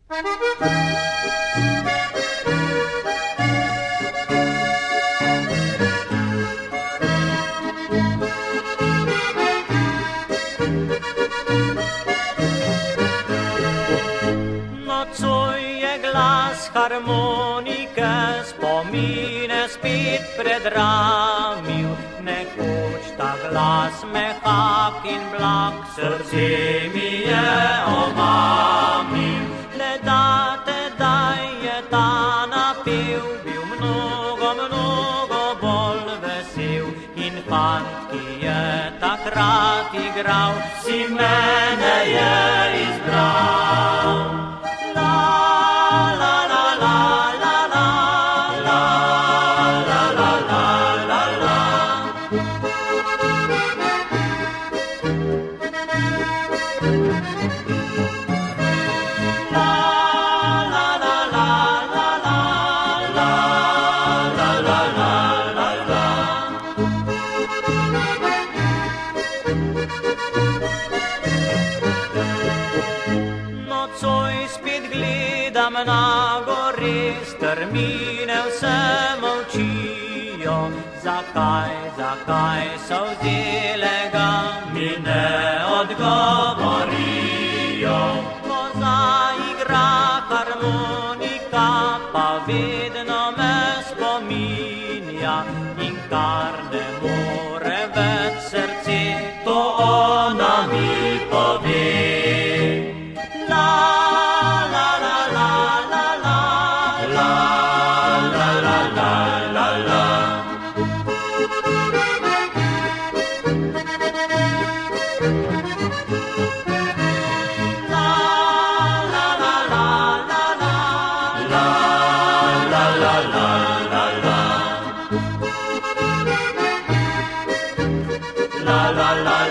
Nocuje glas harmonike, spomine spet predramil. Nekoč ta glas mehak in blag, srce mi je omamil. Le da tedaj je ta napev bil mnogo, mnogo bolj vesel. In fant, ki je takrat igral, si mene je izbral. Nocoj spet gledam na gore, strmine vse molčijo. Zakaj so vzele ga, mi ne odgovorijo. Ko zaigra harmonika, pa vedno me spominja. In kar ne more več srce, to ona mi pove. La la la